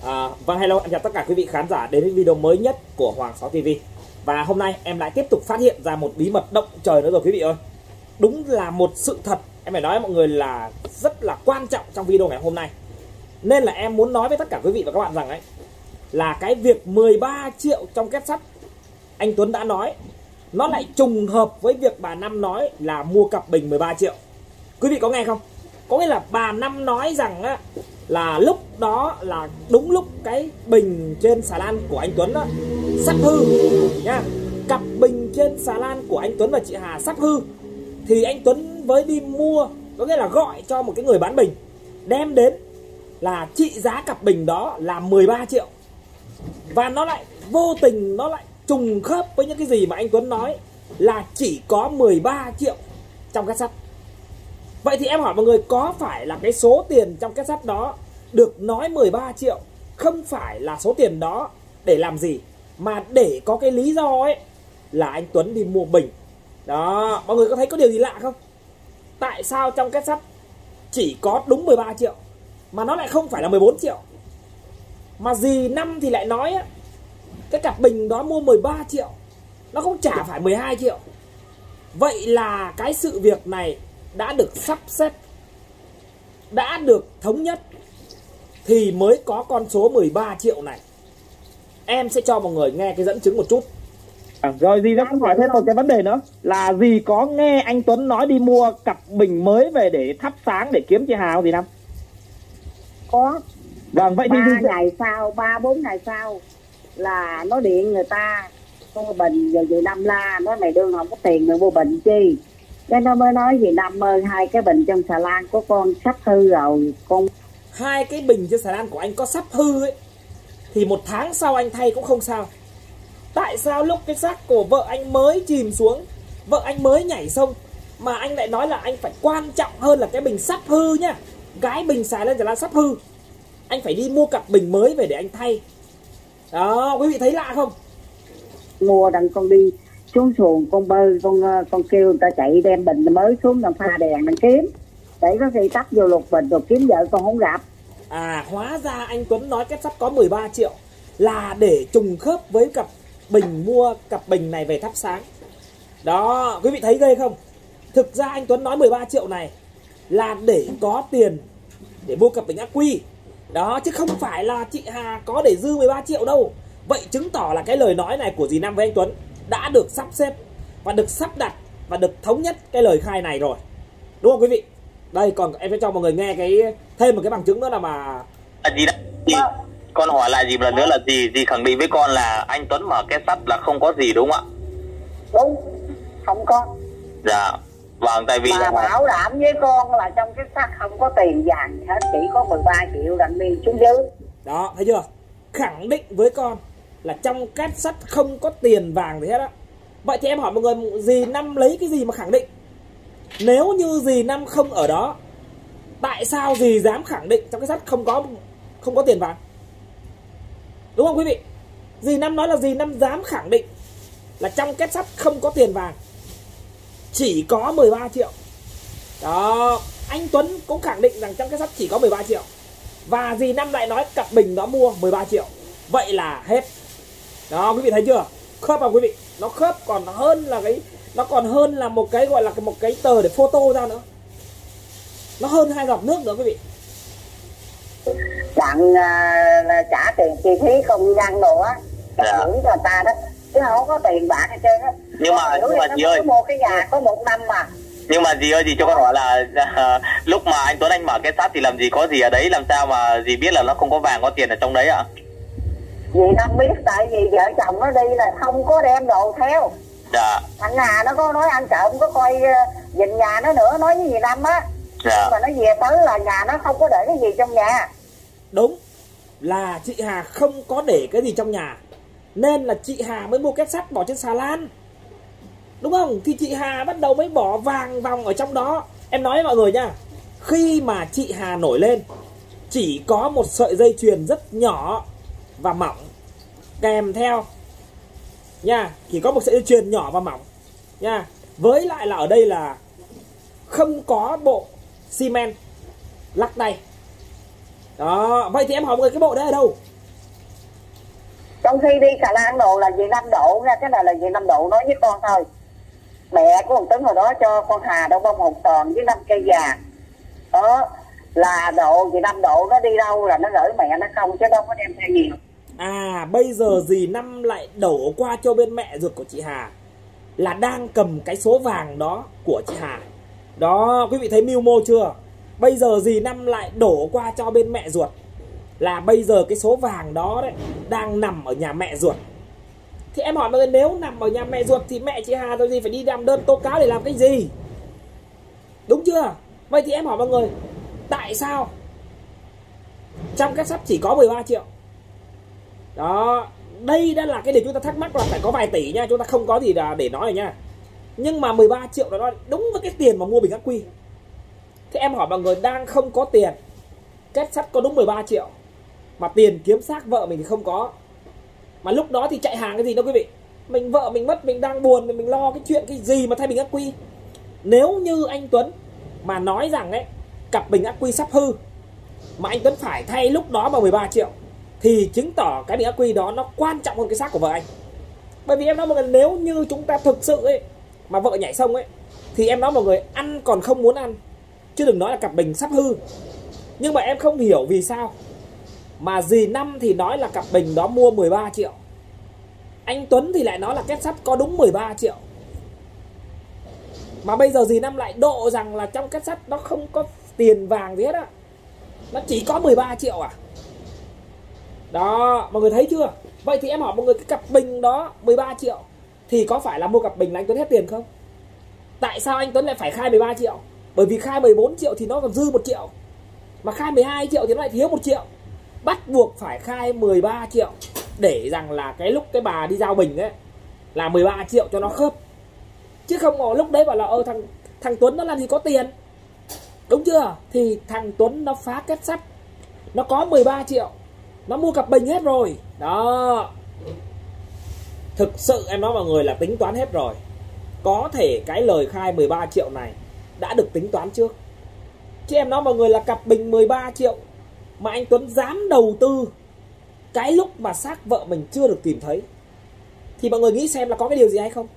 Vâng, hello, em chào tất cả quý vị khán giả đến với video mới nhất của Hoàng 6 TV. Và hôm nay em lại tiếp tục phát hiện ra một bí mật động trời nữa rồi quý vị ơi. Đúng là một sự thật, em phải nói với mọi người là rất là quan trọng trong video ngày hôm nay. Nên là em muốn nói với tất cả quý vị và các bạn rằng ấy, là cái việc 13 triệu trong két sắt anh Tuấn đã nói, nó lại trùng hợp với việc bà Năm nói là mua cặp bình 13 triệu. Quý vị có nghe không? Có nghĩa là bà Năm nói rằng á, là lúc đó là đúng lúc cái bình trên xà lan của anh Tuấn đó sắp hư nha. Cặp bình trên xà lan của anh Tuấn và chị Hà sắp hư thì anh Tuấn với đi mua, có nghĩa là gọi cho một cái người bán bình đem đến, là trị giá cặp bình đó là 13 triệu. Và nó lại vô tình, nó lại trùng khớp với những cái gì mà anh Tuấn nói là chỉ có 13 triệu trong két sắt. Vậy thì em hỏi mọi người, có phải là cái số tiền trong két sắt đó được nói 13 triệu không phải là số tiền đó để làm gì, mà để có cái lý do ấy là anh Tuấn đi mua bình. Đó, mọi người có thấy có điều gì lạ không? Tại sao trong két sắt chỉ có đúng 13 triệu mà nó lại không phải là 14 triệu? Mà dì Năm thì lại nói á, cái cặp bình đó mua 13 triệu, nó không chả phải 12 triệu. Vậy là cái sự việc này đã được sắp xếp, đã được thống nhất thì mới có con số 13 triệu này. Em sẽ cho mọi người nghe cái dẫn chứng một chút. Rồi dì cũng hỏi thêm một cái vấn đề nữa, là dì có nghe anh Tuấn nói đi mua cặp bình mới về để thắp sáng để kiếm chị Hà không dì Năm? Có. Vâng, vậy thì 3-4 ngày sau là nó điện người ta mua bình, giờ dì Năm la nói mày đương không có tiền mày mua bình chi. Cái nó mới nói dì Năm ơi, 2 cái bình trong xà lan của con sắp hư rồi con. 2 cái bình trên xà lan của anh có sắp hư ấy thì 1 tháng sau anh thay cũng không sao. Tại sao lúc cái xác của vợ anh mới chìm xuống, vợ anh mới nhảy sông, mà anh lại nói là anh phải quan trọng hơn là cái bình sắp hư nhá. Cái bình xà lan sắp hư, anh phải đi mua cặp bình mới về để anh thay. Đó, quý vị thấy lạ không? Mua đằng con đi xuống xuồng con bơi, con kêu người ta chạy đem bình mới xuống, đằng pha đèn đằng kiếm, để có khi tắt vô lục bình rồi kiếm vợ con không gặp. Hóa ra anh Tuấn nói két sắt có 13 triệu là để trùng khớp với cặp bình, mua cặp bình này về thắp sáng. Đó, quý vị thấy ghê không? Thực ra anh Tuấn nói 13 triệu này là để có tiền để mua cặp bình ắc quy. Đó, chứ không phải là chị Hà có để dư 13 triệu đâu. Vậy chứng tỏ là cái lời nói này của dì Năm với anh Tuấn đã được sắp xếp và được sắp đặt và được thống nhất cái lời khai này rồi, đúng không quý vị? Đây, còn em sẽ cho mọi người nghe thêm một cái bằng chứng nữa là mà con hỏi lại gì một lần nữa là dì khẳng định với con là anh Tuấn mở két sắt là không có gì đúng không ạ? Đúng, không có. Dạ, vâng, tại vì mà bảo đảm với con là trong cái sắt không có tiền vàng hết, chỉ có 13 triệu đặng đi xuống dưới. Đó, thấy chưa? Khẳng định với con là trong két sắt không có tiền vàng gì hết á. Vậy thì em hỏi mọi người, dì Năm lấy cái gì mà khẳng định? Nếu như dì Năm không ở đó, tại sao dì dám khẳng định trong cái sắt không có tiền vàng? Đúng không quý vị? Dì Năm nói là dì Năm dám khẳng định là trong két sắt không có tiền vàng, chỉ có 13 triệu. Đó, anh Tuấn cũng khẳng định rằng trong két sắt chỉ có 13 triệu. Và dì Năm lại nói cặp bình đó mua 13 triệu. Vậy là hết. Đó, quý vị thấy chưa? Khớp không quý vị? Nó khớp còn hơn là nó còn hơn là một cái gọi là một cái tờ để photo ra nữa. Nó hơn 2 giọt nước nữa quý vị. Đặng trả tiền chi phí công nhân đồ á, thưởng cho người ta đó, chứ không có tiền bạc hết trơn á. Nhưng mà dì ơi, mua cái nhà có 1 năm mà. Nhưng mà dì ơi, dì cho con hỏi là lúc mà anh Tuấn anh mở két sắt thì làm gì có gì ở đấy, làm sao mà dì biết là nó không có vàng có tiền ở trong đấy ạ? Dì Năm biết, tại vì vợ chồng nó đi là không có đem đồ theo. Dạ. Thằng Hà nó có nói ăn trộm, có coi nhìn nhà nó nữa, nói với dì Năm á. Dạ. Nhưng mà nó về tới là nhà nó không có để cái gì trong nhà. Đúng, là chị Hà không có để cái gì trong nhà, nên là chị Hà mới mua két sắt bỏ trên xà lan, đúng không? Thì chị Hà bắt đầu mới bỏ vàng vòng ở trong đó. Em nói với mọi người nha, khi mà chị Hà nổi lên chỉ có một sợi dây chuyền rất nhỏ và mỏng kèm theo nha, chỉ có một sợi dây chuyền nhỏ và mỏng nha. Với lại là ở đây là không có bộ xi men lắc tay. Đó, vậy thì em hỏi mọi người cái bộ đấy ở đâu? Trong khi đi Xà Lan đồ là về 5 độ nha, cái này là về 5 độ nói với con thôi. Mẹ của thằng Tuấn hồi đó cho con Hà đậu bông 1 tròn với 5 cây vàng. Đó là độ về 5 độ, nó đi đâu là nó gửi mẹ nó không, chứ đâu có đem theo nhiều. À bây giờ dì Năm lại đổ qua cho bên mẹ ruột của chị Hà, là đang cầm cái số vàng đó của chị Hà. Đó, quý vị thấy mưu mô chưa? Bây giờ dì Năm lại đổ qua cho bên mẹ ruột, là bây giờ cái số vàng đó đấy đang nằm ở nhà mẹ ruột. Thì em hỏi mọi người, nếu nằm ở nhà mẹ ruột thì mẹ chị Hà rồi gì phải đi làm đơn tố cáo để làm cái gì? Đúng chưa? Vậy thì em hỏi mọi người, tại sao trong kết sắt chỉ có 13 triệu? Đó, đây đã là cái điều chúng ta thắc mắc, là phải có vài tỷ nha, chúng ta không có gì để nói rồi nha. Nhưng mà 13 triệu đó đúng với cái tiền mà mua bình ắc quy. Thế em hỏi mọi người, đang không có tiền, kết sắt có đúng 13 triệu, mà tiền kiếm xác vợ mình thì không có. Mà lúc đó thì chạy hàng cái gì đâu quý vị. Mình vợ mình mất, mình đang buồn, mình lo cái chuyện cái gì mà thay bình ắc quy. Nếu như anh Tuấn mà nói rằng ấy, cặp bình ắc quy sắp hư, mà anh Tuấn phải thay lúc đó bằng 13 triệu, thì chứng tỏ cái bình ắc quy đó nó quan trọng hơn cái xác của vợ anh. Bởi vì em nói mọi người, nếu như chúng ta thực sự ấy mà vợ nhảy sông ấy, thì em nói mọi người, ăn còn không muốn ăn, chứ đừng nói là cặp bình sắp hư. Nhưng mà em không hiểu vì sao mà dì Năm thì nói là cặp bình đó mua 13 triệu, anh Tuấn thì lại nói là kết sắt có đúng 13 triệu. Mà bây giờ dì Năm lại độ rằng là trong kết sắt nó không có tiền vàng gì hết á, nó chỉ có 13 triệu à. Đó, mọi người thấy chưa? Vậy thì em hỏi mọi người, cái cặp bình đó 13 triệu thì có phải là mua cặp bình là anh Tuấn hết tiền không? Tại sao anh Tuấn lại phải khai 13 triệu? Bởi vì khai 14 triệu thì nó còn dư 1 triệu, mà khai 12 triệu thì nó lại thiếu 1 triệu. Bắt buộc phải khai 13 triệu để rằng là cái lúc cái bà đi giao bình ấy là 13 triệu cho nó khớp. Chứ không ngồi lúc đấy bảo là thằng Tuấn nó làm gì có tiền. Đúng chưa? Thì thằng Tuấn nó phá kết sắt, nó có 13 triệu, nó mua cặp bình hết rồi. Đó, thực sự em nói mọi người là tính toán hết rồi. Có thể cái lời khai 13 triệu này đã được tính toán trước. Chứ em nói mọi người là cặp bình 13 triệu mà anh Tuấn dám đầu tư cái lúc mà xác vợ mình chưa được tìm thấy, thì mọi người nghĩ xem là có cái điều gì hay không?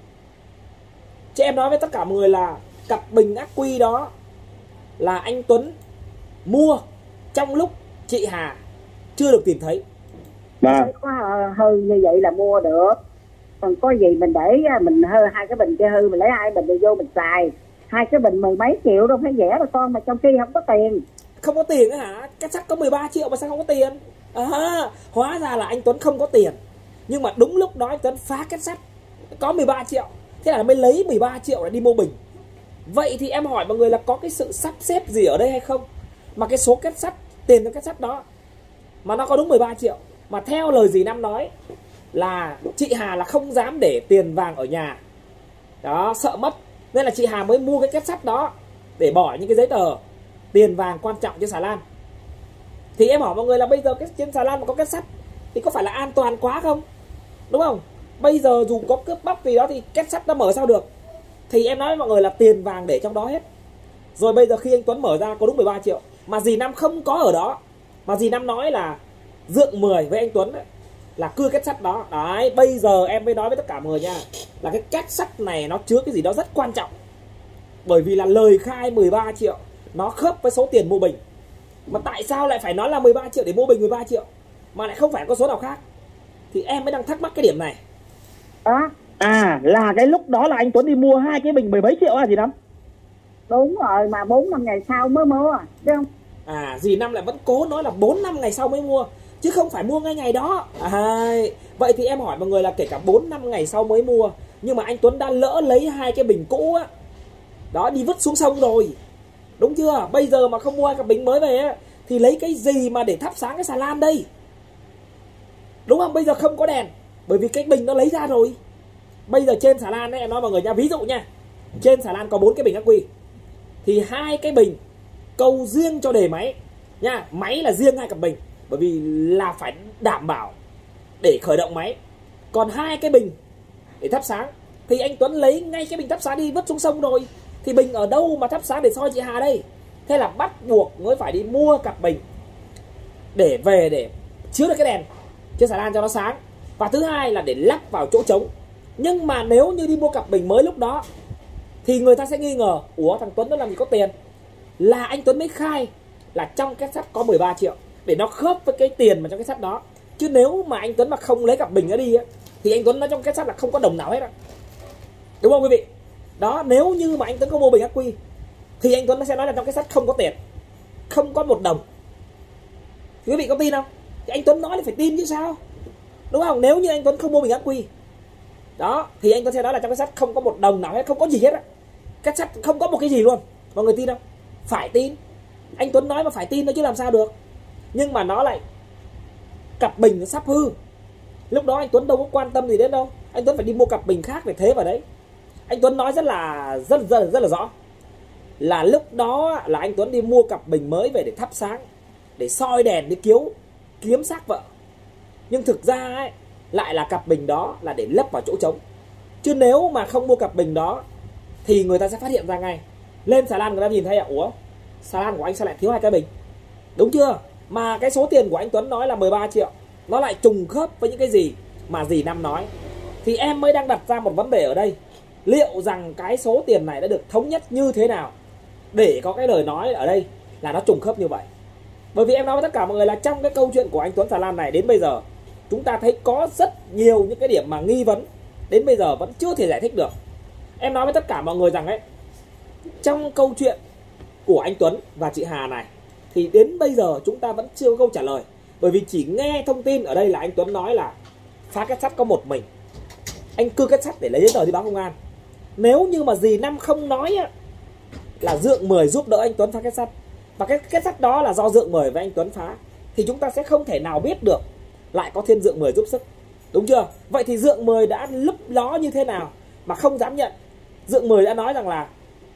Chứ em nói với tất cả mọi người là cặp bình ắc quy đó là anh Tuấn mua trong lúc chị Hà chưa được tìm thấy. Có hư như vậy là mua được. Còn có gì mình để mình hư hai cái bình kia hư, mình lấy 2 bình rồi vô mình xài. 2 cái bình 10 mấy triệu đâu phải rẻ đâu con, mà trong khi không có tiền. Không có tiền á hả? Kết sắt có 13 triệu mà sao không có tiền? Hóa ra là anh Tuấn không có tiền. Nhưng mà đúng lúc đó anh Tuấn phá kết sắt có 13 triệu, thế là mới lấy 13 triệu để đi mua bình. Vậy thì em hỏi mọi người là có cái sự sắp xếp gì ở đây hay không? Mà cái số kết sắt, tiền trong kết sắt đó mà nó có đúng 13 triệu. Mà theo lời dì Năm nói là chị Hà là không dám để tiền vàng ở nhà, đó, sợ mất, nên là chị Hà mới mua cái kết sắt đó để bỏ những cái giấy tờ tiền vàng quan trọng trên xà lan. Thì em hỏi mọi người là bây giờ cái trên xà lan mà có kết sắt thì có phải là an toàn quá không? Đúng không? Bây giờ dù có cướp bóc gì đó thì kết sắt nó mở sao được? Thì em nói với mọi người là tiền vàng để trong đó hết. Rồi bây giờ khi anh Tuấn mở ra có đúng 13 triệu mà dì Năm không có ở đó, mà dì Năm nói là dượng 10 với anh Tuấn ấy, là cưa kết sắt đó. Đấy, bây giờ em mới nói với tất cả mọi người nha, là cái kết sắt này nó chứa cái gì đó rất quan trọng. Bởi vì là lời khai 13 triệu nó khớp với số tiền mua bình. Mà tại sao lại phải nói là 13 triệu để mua bình 13 triệu mà lại không phải có số nào khác? Thì em mới đang thắc mắc cái điểm này. Là cái lúc đó là anh Tuấn đi mua 2 cái bình 10 mấy triệu à dì Năm? Đúng rồi, mà 4-5 ngày sau mới mua chứ không. Dì Năm lại vẫn cố nói là 4-5 ngày sau mới mua, chứ không phải mua ngay ngày đó. Vậy thì em hỏi mọi người là kể cả 4-5 ngày sau mới mua, nhưng mà anh Tuấn đã lỡ lấy 2 cái bình cũ á, đó, đi vứt xuống sông rồi. Đúng chưa? Bây giờ mà không mua cái bình mới về á, thì lấy cái gì mà để thắp sáng cái xà lan đây? Đúng không? Bây giờ không có đèn, bởi vì cái bình nó lấy ra rồi. Bây giờ trên xà lan ấy, em nói mọi người nha, ví dụ nha, trên xà lan có 4 cái bình ắc quy, thì 2 cái bình câu riêng cho đề máy nha, máy là riêng 2 cặp bình, bởi vì là phải đảm bảo để khởi động máy. Còn 2 cái bình để thắp sáng thì anh Tuấn lấy ngay cái bình thắp sáng đi vứt xuống sông rồi, thì bình ở đâu mà thắp sáng để soi chị Hà đây? Thế là bắt buộc mới phải đi mua cặp bình để về để chứa được cái đèn. trên xà lan cho nó sáng. Và thứ hai là để lắp vào chỗ trống. Nhưng mà nếu như đi mua cặp bình mới lúc đó thì người ta sẽ nghi ngờ, ủa thằng Tuấn nó làm gì có tiền. Là anh Tuấn mới khai là trong két sắt có 13 triệu để nó khớp với cái tiền mà trong két sắt đó. Chứ nếu mà anh Tuấn mà không lấy cặp bình đó đi á, thì anh Tuấn nói trong két sắt là không có đồng nào hết á. Đúng không quý vị? Đó, nếu như mà anh Tuấn có mua bình ắc quy thì anh Tuấn sẽ nói là trong két sắt không có tiền, không có một đồng. Thì quý vị có tin không? Thì anh Tuấn nói là phải tin chứ sao, đúng không? Nếu như anh Tuấn không mua bình ắc quy đó thì anh Tuấn sẽ nói là trong két sắt không có một đồng nào hết, không có gì hết á. Két sắt không có một cái gì luôn. Mọi người tin không? Phải tin. Anh Tuấn nói mà phải tin thôi chứ làm sao được. Nhưng mà nó lại cặp bình nó sắp hư. Lúc đó anh Tuấn đâu có quan tâm gì đến đâu. Anh Tuấn phải đi mua cặp bình khác để thế vào đấy. Anh Tuấn nói rất là rõ là lúc đó là anh Tuấn đi mua cặp bình mới về để thắp sáng, để soi đèn, để kiếm xác vợ. Nhưng thực ra ấy, lại là cặp bình đó là để lấp vào chỗ trống. Chứ nếu mà không mua cặp bình đó thì người ta sẽ phát hiện ra ngay. Lên xà lan người ta nhìn thấy ủa, xà lan của anh sao lại thiếu 2 cái bình, đúng chưa? Mà cái số tiền của anh Tuấn nói là 13 triệu nó lại trùng khớp với những cái gì mà dì Năm nói. Thì em mới đang đặt ra một vấn đề ở đây, liệu rằng cái số tiền này đã được thống nhất như thế nào để có cái lời nói ở đây là nó trùng khớp như vậy. Bởi vì em nói với tất cả mọi người là trong cái câu chuyện của anh Tuấn xà lan này đến bây giờ chúng ta thấy có rất nhiều những cái điểm mà nghi vấn đến bây giờ vẫn chưa thể giải thích được. Em nói với tất cả mọi người rằng ấy, trong câu chuyện của anh Tuấn và chị Hà này thì đến bây giờ chúng ta vẫn chưa có câu trả lời. Bởi vì chỉ nghe thông tin ở đây là anh Tuấn nói là phá két sắt có một mình, anh cưa két sắt để lấy giấy tờ đi báo công an. Nếu như mà dì Năm không nói á, là Dượng 10 giúp đỡ anh Tuấn phá két sắt, và cái két sắt đó là do Dượng 10 với anh Tuấn phá, thì chúng ta sẽ không thể nào biết được lại có thêm Dượng 10 giúp sức, đúng chưa? Vậy thì Dượng 10 đã lúp ló như thế nào mà không dám nhận? Dượng 10 đã nói rằng là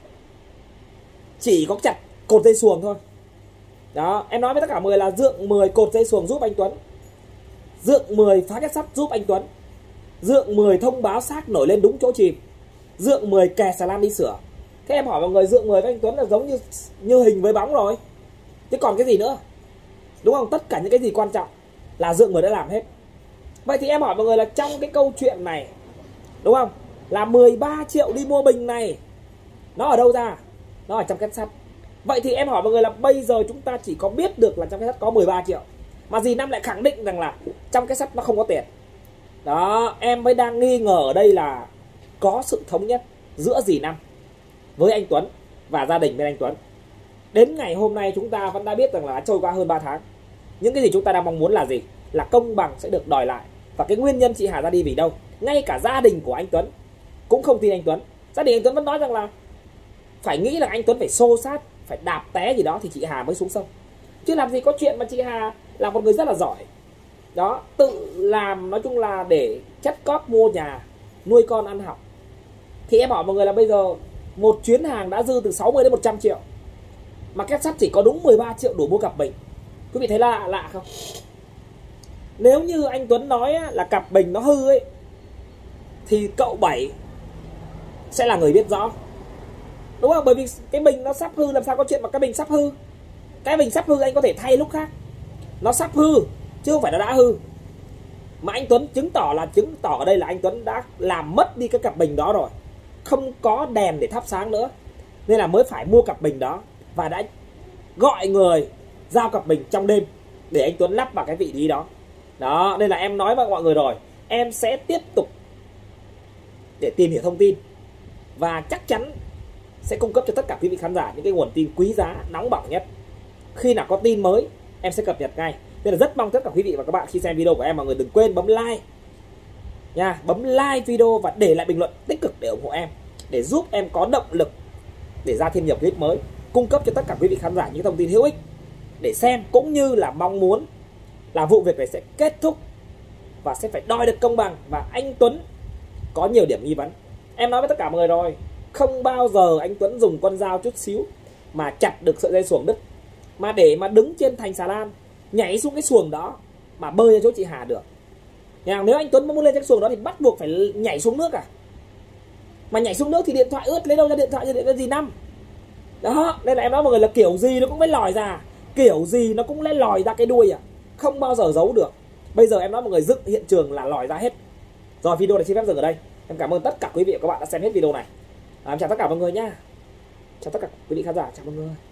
chỉ có chặt cột dây xuồng thôi. Đó, em nói với tất cả mọi người là Dượng 10 cột dây xuồng giúp anh Tuấn, Dượng 10 phá két sắt giúp anh Tuấn, Dượng 10 thông báo xác nổi lên đúng chỗ chìm, Dượng 10 kè xà lan đi sửa. Thế em hỏi mọi người, Dượng 10 với anh Tuấn là giống như hình với bóng rồi, chứ còn cái gì nữa, đúng không? Tất cả những cái gì quan trọng là Dượng 10 đã làm hết. Vậy thì em hỏi mọi người là trong cái câu chuyện này, đúng không, là 13 triệu đi mua bình này nó ở đâu ra? Nó ở trong két sắt. Vậy thì em hỏi mọi người là bây giờ chúng ta chỉ có biết được là trong két sắt có 13 triệu, mà dì Năm lại khẳng định rằng là trong két sắt nó không có tiền. Đó, em mới đang nghi ngờ ở đây là có sự thống nhất giữa dì Năm với anh Tuấn và gia đình bên anh Tuấn. Đến ngày hôm nay chúng ta vẫn đã biết rằng là đã trôi qua hơn 3 tháng. Những cái gì chúng ta đang mong muốn là gì? Là công bằng sẽ được đòi lại. Và cái nguyên nhân chị Hà ra đi vì đâu? Ngay cả gia đình của anh Tuấn cũng không tin anh Tuấn. Gia đình anh Tuấn vẫn nói rằng là phải nghĩ là anh Tuấn phải xô sát, phải đạp té gì đó thì chị Hà mới xuống sông. Chứ làm gì có chuyện mà chị Hà là một người rất là giỏi. Đó, tự làm, nói chung là để chắt cóp mua nhà, nuôi con ăn học. Thì em hỏi mọi người là bây giờ một chuyến hàng đã dư từ 60 đến 100 triệu, mà két sắt chỉ có đúng 13 triệu đủ mua cặp bình. Quý vị thấy lạ không? Nếu như anh Tuấn nói là cặp bình nó hư ấy, thì cậu Bảy sẽ là người biết rõ, đúng không? Bởi vì cái bình nó sắp hư, làm sao có chuyện mà cái bình sắp hư. Cái bình sắp hư anh có thể thay lúc khác. Nó sắp hư chứ không phải nó đã hư. Mà anh Tuấn chứng tỏ ở đây là anh Tuấn đã làm mất đi cái cặp bình đó rồi, không có đèn để thắp sáng nữa, nên là mới phải mua cặp bình đó, và đã gọi người giao cặp bình trong đêm để anh Tuấn lắp vào cái vị trí đó. Đó, nên là em nói với mọi người rồi, em sẽ tiếp tục để tìm hiểu thông tin, và chắc chắn sẽ cung cấp cho tất cả quý vị khán giả những cái nguồn tin quý giá, nóng bỏng nhất. Khi nào có tin mới em sẽ cập nhật ngay. Nên là rất mong tất cả quý vị và các bạn khi xem video của em, mọi người đừng quên bấm like nha, bấm like video và để lại bình luận tích cực để ủng hộ em, để giúp em có động lực để ra thêm nhiều clip mới, cung cấp cho tất cả quý vị khán giả những thông tin hữu ích để xem, cũng như là mong muốn là vụ việc này sẽ kết thúc và sẽ phải đòi được công bằng, và anh Tuấn có nhiều điểm nghi vấn. Em nói với tất cả mọi người rồi, không bao giờ anh Tuấn dùng con dao chút xíu mà chặt được sợi dây xuồng đứt, mà để mà đứng trên thành xà lan nhảy xuống cái xuồng đó mà bơi ra chỗ chị Hà được. Nếu anh Tuấn muốn lên cái xuồng đó thì bắt buộc phải nhảy xuống nước à? Mà nhảy xuống nước thì điện thoại ướt, lấy đâu ra điện thoại cho điện thoại gì Năm? Đó, nên là em nói mọi người là kiểu gì nó cũng phải lòi ra, kiểu gì nó cũng lấy lòi ra cái đuôi à, không bao giờ giấu được. Bây giờ em nói mọi người dựng hiện trường là lòi ra hết. Rồi video này xin phép dừng ở đây. Em cảm ơn tất cả quý vị và các bạn đã xem hết video này. Em chào tất cả mọi người nhá. Chào tất cả quý vị khán giả, chào mọi người.